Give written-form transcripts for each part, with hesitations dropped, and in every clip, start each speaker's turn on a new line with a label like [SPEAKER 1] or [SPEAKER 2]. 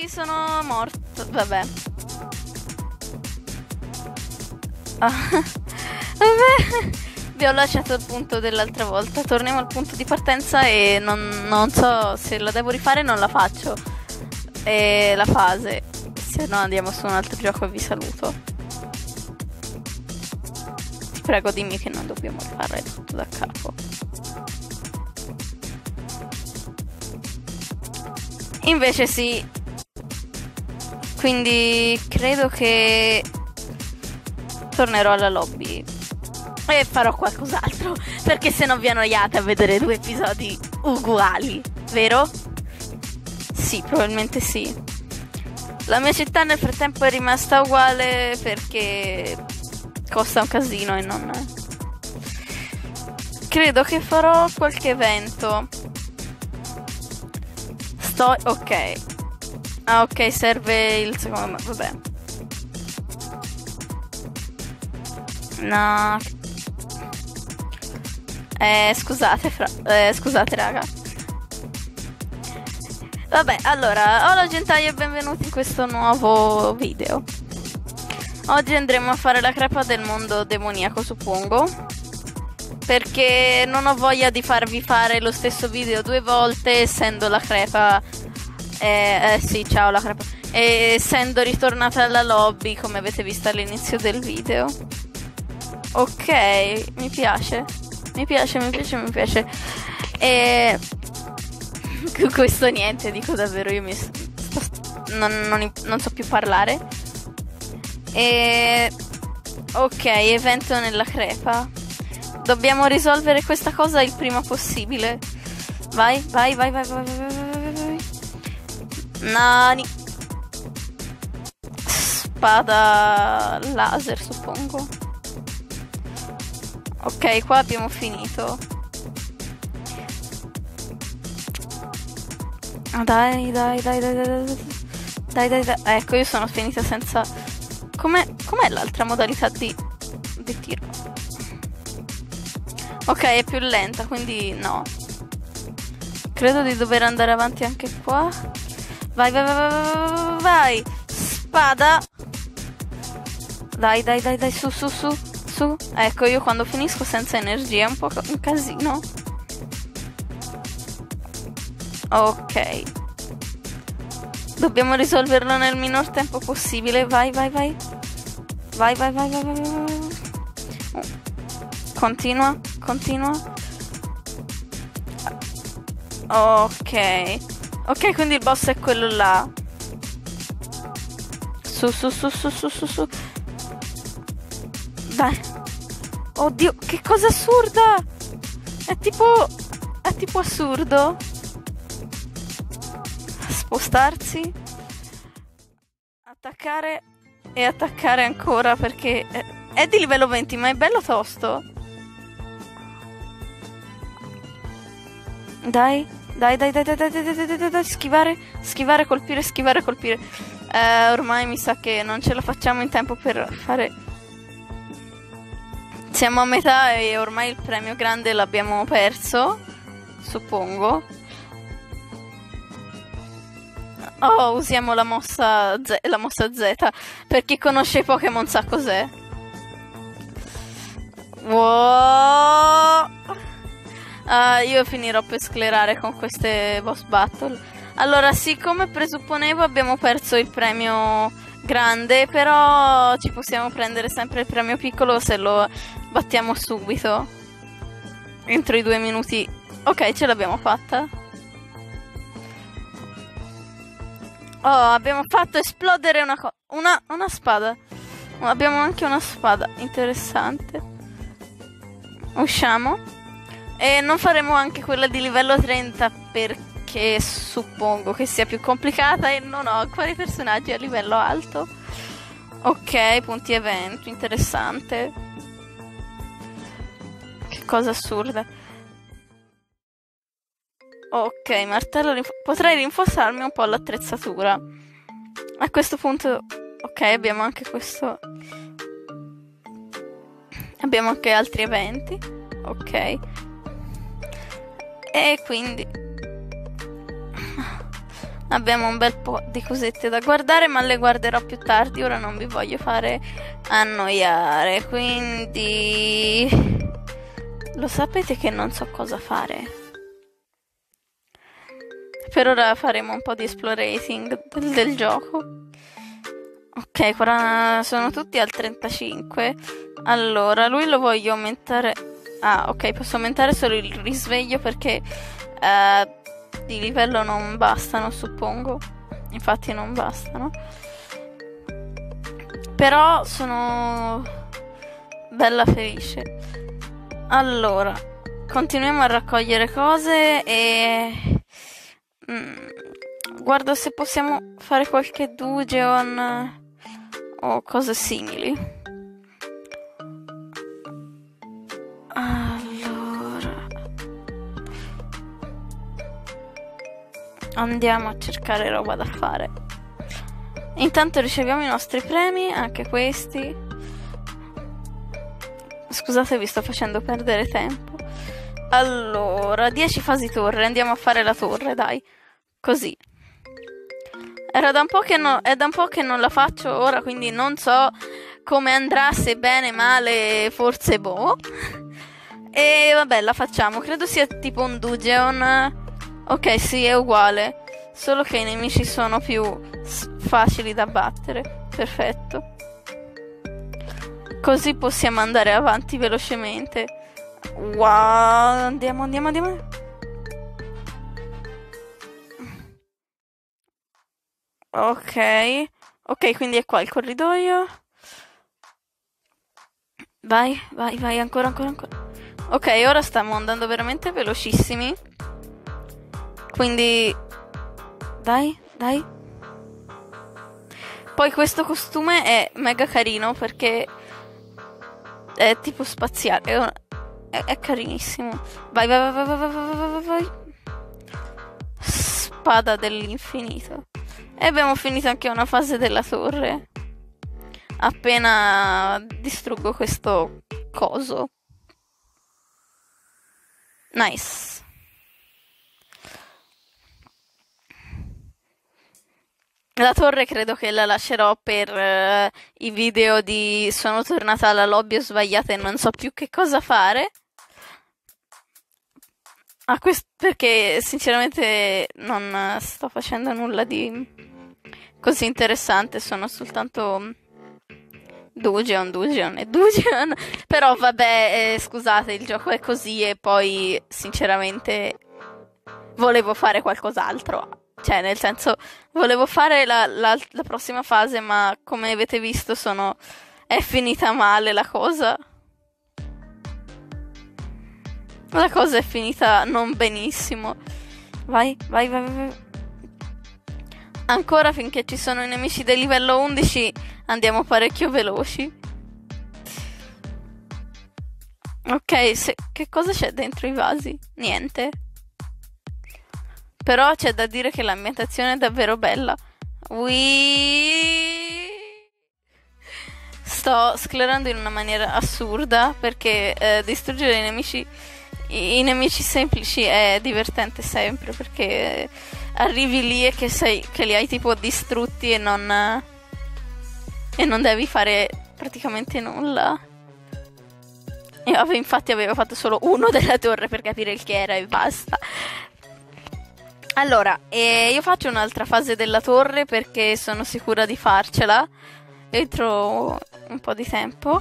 [SPEAKER 1] sì, sono morto. Vabbè. Vabbè. Vi ho lasciato il punto dell'altra volta. Torniamo al punto di partenza e non so se la devo rifare, non la faccio. E la fase. Se no andiamo su un altro gioco e vi saluto. Ti prego, dimmi che non dobbiamo rifare tutto da capo. Invece sì. Quindi credo che tornerò alla lobby e farò qualcos'altro, perché se no vi annoiate a vedere 2 episodi uguali, vero? Sì, probabilmente sì. La mia città nel frattempo è rimasta uguale perché costa un casino e non... Credo che farò qualche evento. Ok. Ah, ok, serve il secondo... Vabbè. No. Scusate, raga. Vabbè, allora, hola gentagli e benvenuti in questo nuovo video. Oggi andremo a fare la crepa del mondo demoniaco, suppongo. Perché non ho voglia di farvi fare lo stesso video 2 volte, essendo la crepa... sì, ciao la crepa. Essendo ritornata alla lobby, come avete visto all'inizio del video. Ok, mi piace. Mi piace. E... questo niente, dico davvero, io non so più parlare. Ok, evento nella crepa. Dobbiamo risolvere questa cosa il prima possibile. Vai. Nani. Spada laser, suppongo. Ok, qua abbiamo finito. Dai. Ecco, io sono finita senza... Com'è l'altra modalità di tiro? Ok, è più lenta, quindi no. Credo di dover andare avanti anche qua. Vai. Spada. Dai, su. Ecco, io quando finisco senza energia è un po' un casino. Ok. Dobbiamo risolverlo nel minor tempo possibile. Vai. Continua. Ok, quindi il boss è quello là. Su. Dai. Oddio, che cosa assurda! È tipo assurdo. Spostarsi. Attaccare. E attaccare ancora perché è di livello 20, ma è bello tosto. Dai. Schivare, colpire. Ormai mi sa che non ce la facciamo in tempo per fare... Siamo a metà e ormai il premio grande l'abbiamo perso, suppongo. Oh, usiamo la mossa Z. Per chi conosce i Pokémon sa cos'è. Wow. Io finirò per sclerare con queste boss battle. Allora, sì, come presupponevo abbiamo perso il premio grande, però ci possiamo prendere sempre il premio piccolo se lo battiamo subito. Entro i 2 minuti. Ok, ce l'abbiamo fatta. Oh, abbiamo fatto esplodere una spada. Abbiamo anche una spada, interessante. Usciamo. E non faremo anche quella di livello 30 perché suppongo che sia più complicata e non ho ancora i personaggi a livello alto. Ok, punti evento, interessante. Che cosa assurda. Ok, martello potrei rinforzarmi un po' l'attrezzatura. A questo punto... Ok, abbiamo anche questo... Abbiamo anche altri eventi. Ok. E quindi... Abbiamo un bel po' di cosette da guardare, ma le guarderò più tardi. Ora non vi voglio fare annoiare, quindi lo sapete che non so cosa fare. Per ora faremo un po' di explorating del gioco. Ok, sono tutti al 35. Allora, lui lo voglio aumentare. Ah, ok, posso aumentare solo il risveglio perché di livello non bastano, suppongo. Infatti non bastano. Però sono bella felice. Allora, continuiamo a raccogliere cose e guardo se possiamo fare qualche dungeon o cose simili. Allora, andiamo a cercare roba da fare. Intanto riceviamo i nostri premi, anche questi. Scusate, vi sto facendo perdere tempo. Allora, 10 fasi torre, andiamo a fare la torre, dai. Così. È da un po' che non la faccio ora, quindi non so come andrà, se bene, male, forse boh. E vabbè, la facciamo. Credo sia tipo un dungeon. Ok, sì, è uguale. Solo che i nemici sono più facili da battere. Perfetto. Così possiamo andare avanti velocemente. Wow, andiamo. Ok, quindi è qua il corridoio. Vai, ancora. Ok, ora stiamo andando veramente velocissimi. Quindi dai. Poi questo costume è mega carino perché è tipo spaziale. È carinissimo. Vai. Spada dell'infinito. E abbiamo finito anche una fase della torre. Appena distruggo questo coso. Nice. La torre credo che la lascerò per i video di sono tornata alla lobby, ho sbagliato e non so più che cosa fare. Perché sinceramente non sto facendo nulla di così interessante, sono soltanto dungeon e dungeon. Però vabbè, scusate, il gioco è così e poi sinceramente volevo fare qualcos'altro. Cioè, nel senso, volevo fare la prossima fase, ma come avete visto è finita male la cosa. La cosa è finita non benissimo. Vai. Ancora finché ci sono i nemici del livello 11 andiamo parecchio veloci. Ok, che cosa c'è dentro i vasi? Niente. Però c'è da dire che l'ambientazione è davvero bella. Sto sclerando in una maniera assurda perché distruggere i nemici semplici è divertente sempre perché arrivi lì e che li hai tipo distrutti e non devi fare praticamente nulla. Infatti avevo fatto solo uno della torre per capire il che era e basta. Allora, io faccio un'altra fase della torre perché sono sicura di farcela entro un po' di tempo.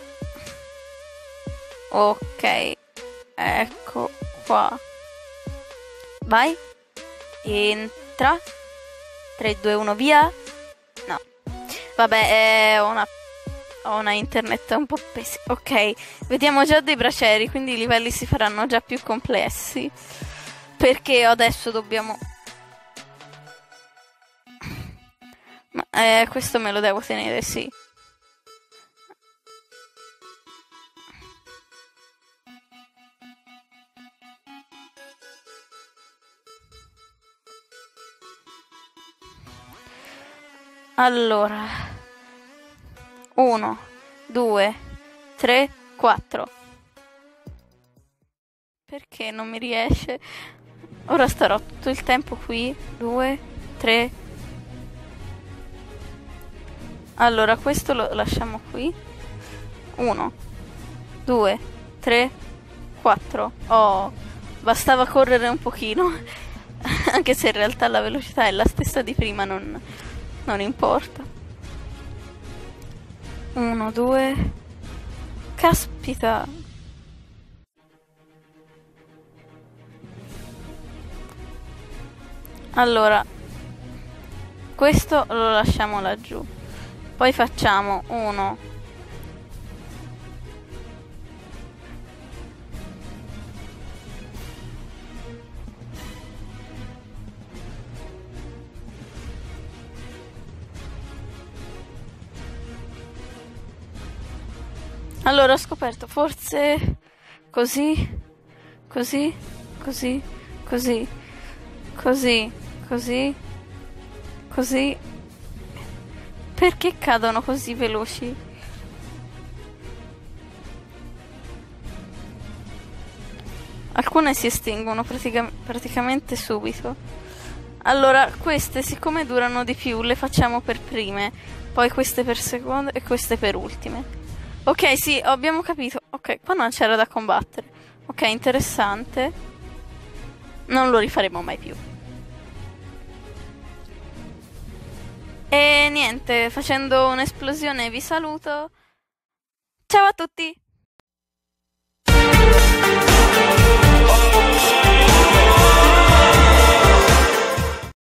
[SPEAKER 1] Ok, ecco qua. Vai, entra. 3, 2, 1, via. No, vabbè, ho una internet un po' pessima. Ok, vediamo già dei bracieri, quindi i livelli si faranno già più complessi. Perché adesso dobbiamo... Ma questo me lo devo tenere, sì. Allora, 1, 2, 3, 4. Perché non mi riesce? Ora starò tutto il tempo qui. 2, 3. Allora, questo lo lasciamo qui. 1, 2, 3, 4. Oh, bastava correre un pochino. Anche se in realtà la velocità è la stessa di prima, non importa. 1, 2. Caspita. Allora, questo lo lasciamo laggiù. Poi facciamo 1. Allora ho scoperto, forse così, così, così, così, così, così, così. Perché cadono così veloci? Alcune si estinguono praticamente subito. Allora, queste siccome durano di più le facciamo per prime, poi queste per seconde e queste per ultime. Ok, sì, abbiamo capito. Ok, qua non c'era da combattere. Ok, interessante. Non lo rifaremo mai più. E niente, facendo un'esplosione vi saluto. Ciao a tutti!